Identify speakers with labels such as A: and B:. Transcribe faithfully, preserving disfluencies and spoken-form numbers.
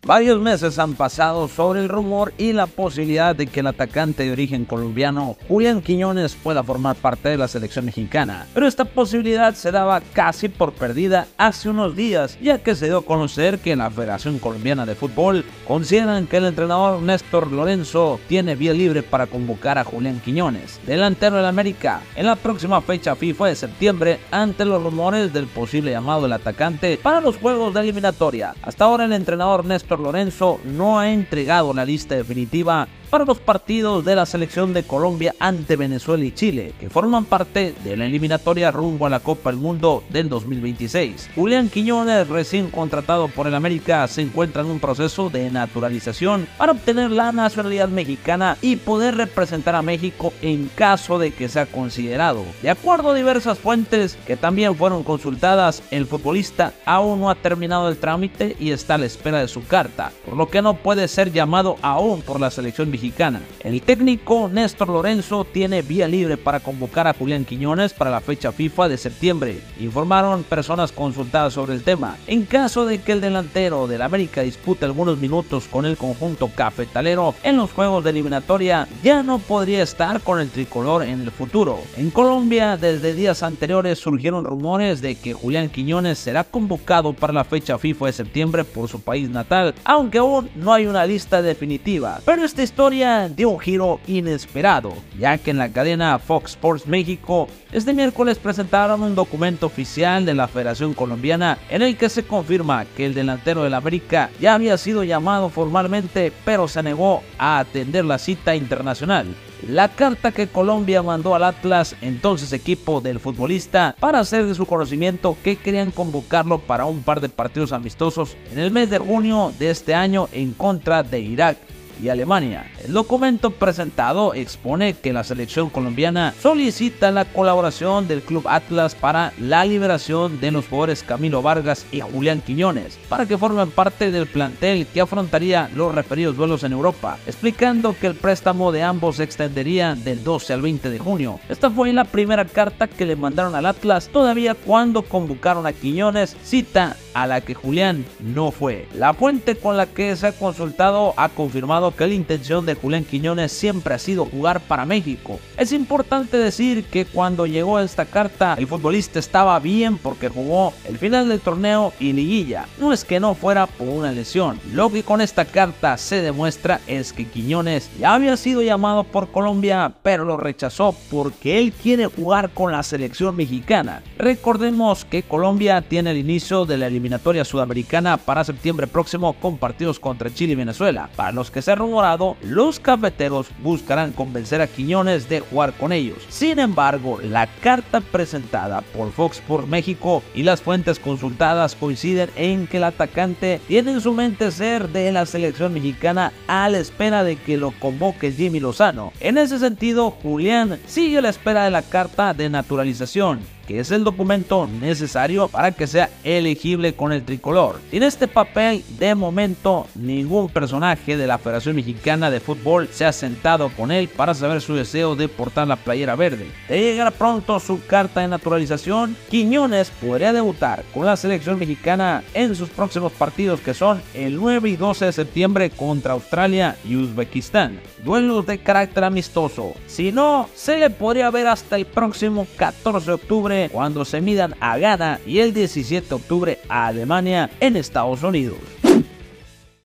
A: Varios meses han pasado sobre el rumor y la posibilidad de que el atacante de origen colombiano Julián Quiñones pueda formar parte de la selección mexicana, pero esta posibilidad se daba casi por perdida hace unos días, ya que se dio a conocer que en la Federación Colombiana de Fútbol consideran que el entrenador Néstor Lorenzo tiene vía libre para convocar a Julián Quiñones, delantero del América, en la próxima fecha FIFA de septiembre, ante los rumores del posible llamado del atacante para los juegos de eliminatoria. Hasta ahora el entrenador Néstor Lorenzo no ha entregado la lista definitiva para los partidos de la selección de Colombia ante Venezuela y Chile, que forman parte de la eliminatoria rumbo a la Copa del Mundo del dos mil veintiséis. Julián Quiñones, recién contratado por el América, se encuentra en un proceso de naturalización para obtener la nacionalidad mexicana y poder representar a México en caso de que sea considerado. De acuerdo a diversas fuentes que también fueron consultadas, el futbolista aún no ha terminado el trámite y está a la espera de su carta, por lo que no puede ser llamado aún por la selección mexicana. El técnico Néstor Lorenzo tiene vía libre para convocar a Julián Quiñones para la fecha FIFA de septiembre, informaron personas consultadas sobre el tema. En caso de que el delantero del América dispute algunos minutos con el conjunto cafetalero en los juegos de eliminatoria, ya no podría estar con el tricolor en el futuro. En Colombia, desde días anteriores surgieron rumores de que Julián Quiñones será convocado para la fecha FIFA de septiembre por su país natal, aunque aún no hay una lista definitiva. Pero esta historia dio un giro inesperado, ya que en la cadena Fox Sports México este miércoles presentaron un documento oficial de la Federación Colombiana en el que se confirma que el delantero del América ya había sido llamado formalmente, pero se negó a atender la cita internacional. La carta que Colombia mandó al Atlas, entonces equipo del futbolista, para hacer de su conocimiento que querían convocarlo para un par de partidos amistosos en el mes de junio de este año en contra de Irak y Alemania. El documento presentado expone que la selección colombiana solicita la colaboración del Club Atlas para la liberación de los jugadores Camilo Vargas y Julián Quiñones, para que formen parte del plantel que afrontaría los referidos duelos en Europa, explicando que el préstamo de ambos se extendería del doce al veinte de junio. Esta fue la primera carta que le mandaron al Atlas todavía cuando convocaron a Quiñones, cita a la que Julián no fue. La fuente con la que se ha consultado ha confirmado que la intención de Julián Quiñones siempre ha sido jugar para México. Es importante decir que cuando llegó esta carta, el futbolista estaba bien porque jugó el final del torneo y liguilla. No es que no fuera por una lesión. Lo que con esta carta se demuestra es que Quiñones ya había sido llamado por Colombia, pero lo rechazó porque él quiere jugar con la selección mexicana. Recordemos que Colombia tiene el inicio de la eliminatoria sudamericana para septiembre próximo con partidos contra Chile y Venezuela, para los que se ha rumorado los cafeteros buscarán convencer a Quiñones de jugar con ellos. Sin embargo, la carta presentada por Fox Sports México y las fuentes consultadas coinciden en que el atacante tiene en su mente ser de la selección mexicana a la espera de que lo convoque Jimmy Lozano. En ese sentido, Julián sigue a la espera de la carta de naturalización, que es el documento necesario para que sea elegible con el tricolor. Sin este papel, de momento, ningún personaje de la Federación Mexicana de Fútbol se ha sentado con él para saber su deseo de portar la playera verde. De llegar pronto su carta de naturalización, Quiñones podría debutar con la selección mexicana en sus próximos partidos, que son el nueve y doce de septiembre contra Australia y Uzbekistán. Duelos de carácter amistoso. Si no, se le podría ver hasta el próximo catorce de octubre cuando se midan a Ghana y el diecisiete de octubre a Alemania en Estados Unidos.